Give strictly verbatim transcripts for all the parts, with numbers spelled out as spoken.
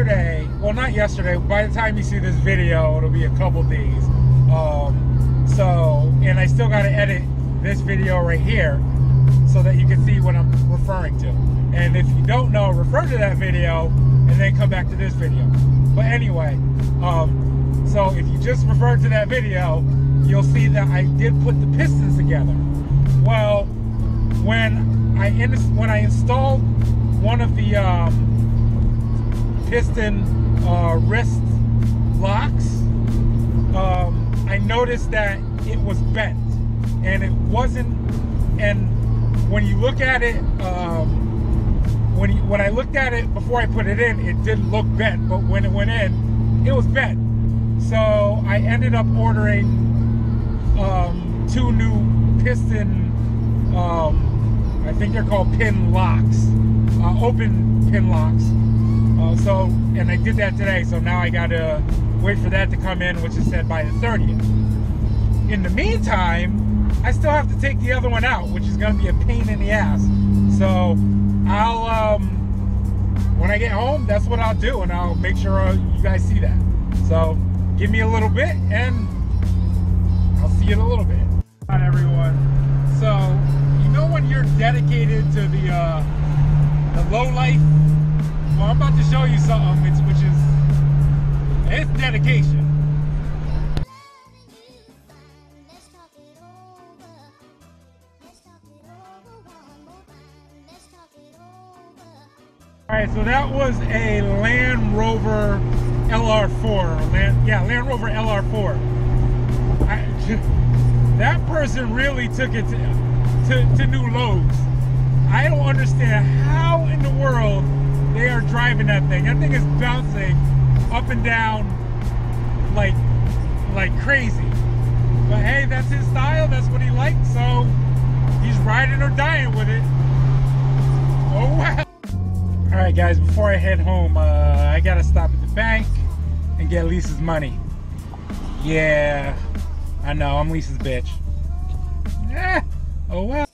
yesterday, well not yesterday, by the time you see this video, it'll be a couple days. Um, so, and I still got to edit this video right here so that you can see what I'm referring to. And if you don't know, refer to that video and then come back to this video. But anyway, um, so if you just refer to that video, you'll see that I did put the pistons together. Well, when I in, when I installed one of the um, piston uh, wrist locks, um, I noticed that it was bent, and it wasn't. And when you look at it, um, when you, when I looked at it before I put it in, it didn't look bent, but when it went in, it was bent. So I ended up ordering um, two new piston. Um, I think they're called pin locks, uh, open pin locks. Uh, so, and I did that today. So now I gotta wait for that to come in, which is said by the thirtieth. In the meantime, I still have to take the other one out, which is gonna be a pain in the ass. So I'll, um, when I get home, that's what I'll do, and I'll make sure uh, you guys see that. So give me a little bit, and I'll see you in a little bit. Hi everyone. So you know when you're dedicated to the uh, the low life. Well, I'm about to show you something, which, which is it's dedication. Alright, so that was a Land Rover L R four. Land, yeah, Land Rover L R four. I, that person really took it to, to, to new lows. I don't understand how in the world they are driving that thing. That thing is bouncing up and down like, like crazy. But hey, that's his style. That's what he likes. So he's riding or dying with it. Oh wow. All right, guys, before I head home, uh, I gotta stop at the bank and get Lisa's money. Yeah, I know, I'm Lisa's bitch. Eh, oh well.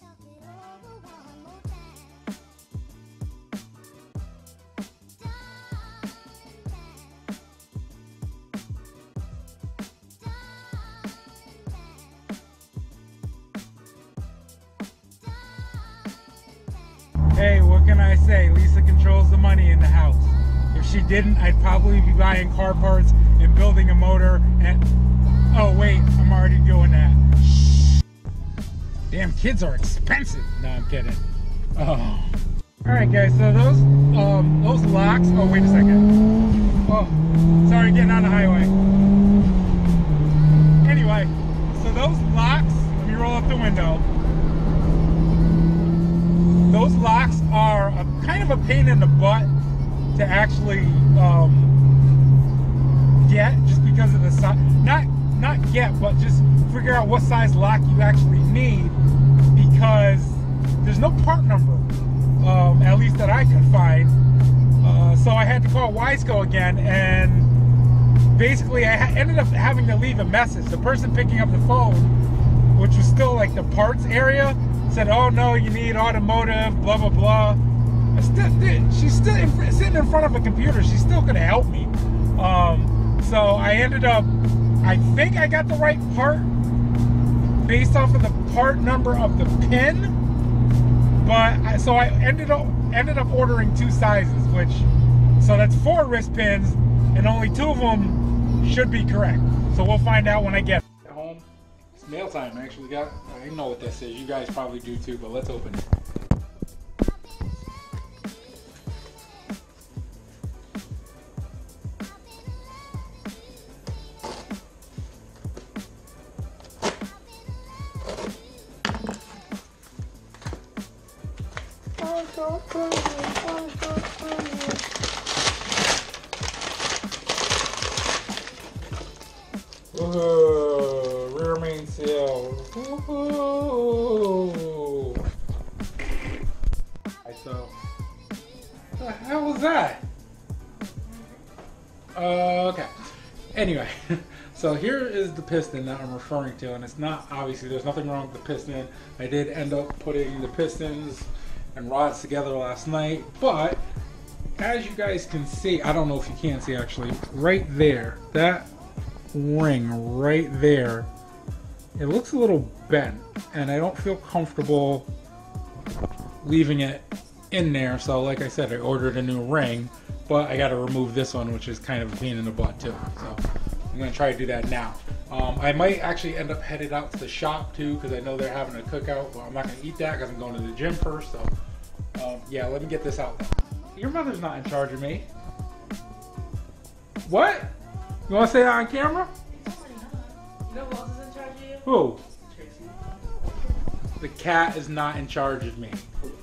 Hey, what can I say? Lisa controls the money in the house. If she didn't, I'd probably be buying car parts and building a motor and... Oh, wait, I'm already doing that. Damn, kids are expensive. No, I'm kidding. Oh. Alright, guys, so those um, those locks... Oh, wait a second. Oh, sorry, getting on the highway. Anyway, so those locks... Let me roll up the window. Those locks are a, kind of a pain in the butt to actually um, get, just because of the size. Not not get, but just figure out what size lock you actually need, because there's no part number, um, at least that I could find. Uh, so I had to call Wiseco again, and basically I ha ended up having to leave a message. The person picking up the phone, which was still like the parts area, said, oh no, you need automotive, blah, blah, blah. I still, she's still in, sitting in front of a computer. She's still gonna help me. Um, so I ended up, I think I got the right part based off of the part number of the pin. But, I, so I ended up, ended up ordering two sizes, which, so that's four wrist pins, and only two of them should be correct. So we'll find out when I get home. It's mail time. I actually got, I know what this is. You guys probably do too, but let's open it. Whoa, rear mainsail. Whoa. Right, so, what the hell was that? Uh, okay. Anyway, so here is the piston that I'm referring to, and it's not, obviously, there's nothing wrong with the piston. I did end up putting the pistons and rods together last night, but as you guys can see, I don't know if you can see actually, right there, that ring right there, it looks a little bent, and I don't feel comfortable leaving it in there. So like I said, I ordered a new ring, but I got to remove this one, which is kind of a pain in the butt too. So I'm going to try to do that now. Um, I might actually end up headed out to the shop too, because I know they're having a cookout, but I'm not going to eat that because I'm going to the gym first. So um, yeah, let me get this out. Your mother's not in charge of me. What? You want to say that on camera? You know who else is in charge of you? Who? Tracy. The cat is not in charge of me.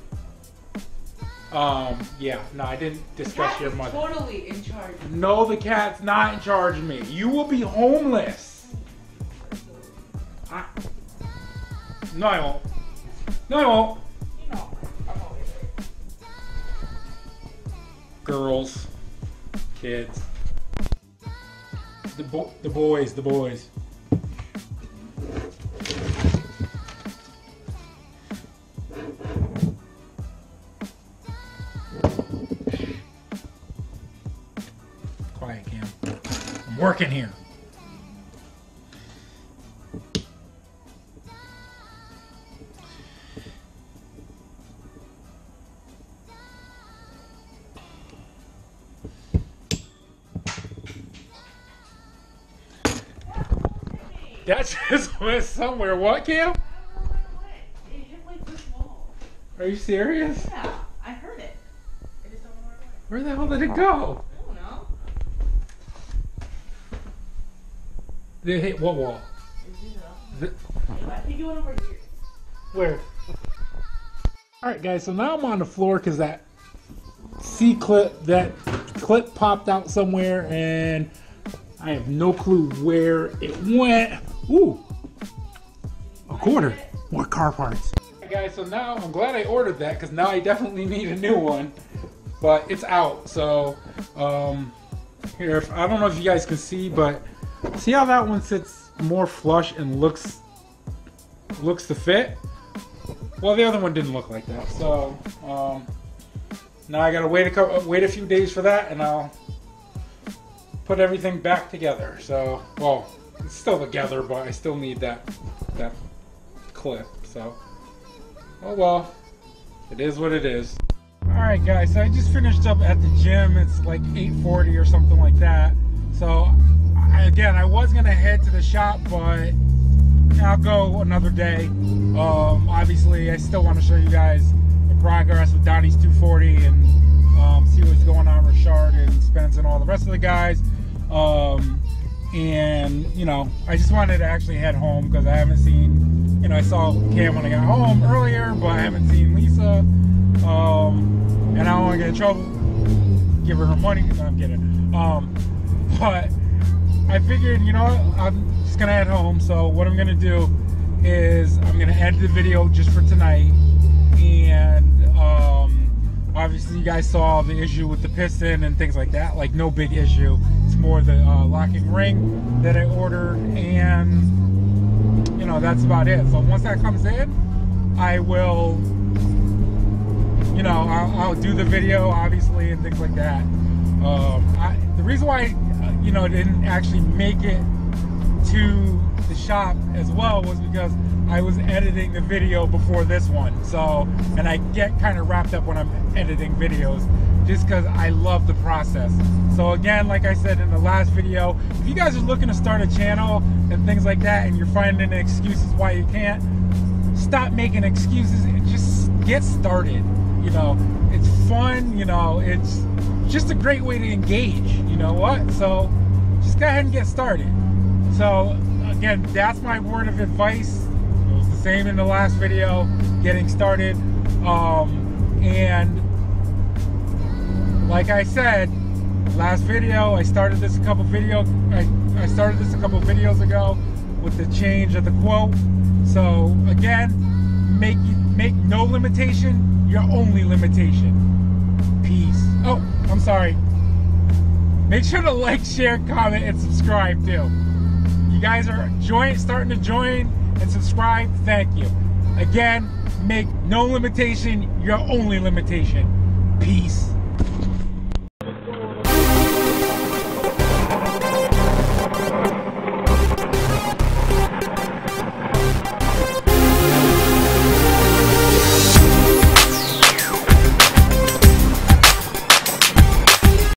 Um, yeah, no, I didn't discuss your mother. Totally in charge. No, the cat's not in charge of me. You will be homeless. I... No, I won't. No, I won't. No, I'm always right. Girls, kids, the bo the boys, the boys. Quiet, Cam. I'm working here. That just went somewhere. What, Cam? It hit like this wall. Are you serious? Yeah, I heard it. I just don't know where it went. Where the hell did it go? I don't know. Did it hit what wall? The, I think it went over here. Where? Alright guys, so now I'm on the floor because that C-clip, that clip popped out somewhere and I have no clue where it went. Ooh, a quarter. More car parts. Alright guys, so now I'm glad I ordered that because now I definitely need a new one. But it's out, so um, here, if, I don't know if you guys can see, but see how that one sits more flush and looks looks to fit? Well, the other one didn't look like that, so um, now I gotta wait a couple, wait a few days for that, and I'll put everything back together. So, well, it's still together, but I still need that that clip. So, oh well, it is what it is. All right, guys. So I just finished up at the gym. It's like eight forty or something like that. So, I, again, I was gonna head to the shop, but I'll go another day. Um, obviously, I still want to show you guys the progress with Donnie's two forty and um, see what's going on with Richard and Spence and all the rest of the guys. Um, and, you know, I just wanted to actually head home because I haven't seen, you know, I saw Cam when I got home earlier, but I haven't seen Lisa. Um, and I don't want to get in trouble, give her her money. No, I'm kidding. Um, but I figured, you know what, I'm just gonna head home. So what I'm gonna do is I'm gonna edit the video just for tonight, and um, obviously you guys saw the issue with the piston and things like that. Like, no big issue. It's more the uh, locking ring that I ordered, and you know, that's about it. So once that comes in, I will, you know, I'll, I'll do the video obviously and things like that. Um, I, the reason why, you know, didn't actually make it to the shop as well was because I was editing the video before this one. So, and I get kind of wrapped up when I'm editing videos just because I love the process. So again, like I said in the last video, if you guys are looking to start a channel and things like that and you're finding excuses why you can't, stop making excuses and just get started. You know, it's fun, you know, it's just a great way to engage, you know what? So just go ahead and get started. So again, that's my word of advice. It was the same in the last video, getting started. Um, and like I said, last video, I started this a couple video, I, I started this a couple videos ago with the change of the quote. So again, make make no limitation your only limitation. Peace. Oh, I'm sorry. Make sure to like, share, comment, and subscribe too. You guys are join, starting to join and subscribe. Thank you. Again, make no limitation your only limitation. Peace.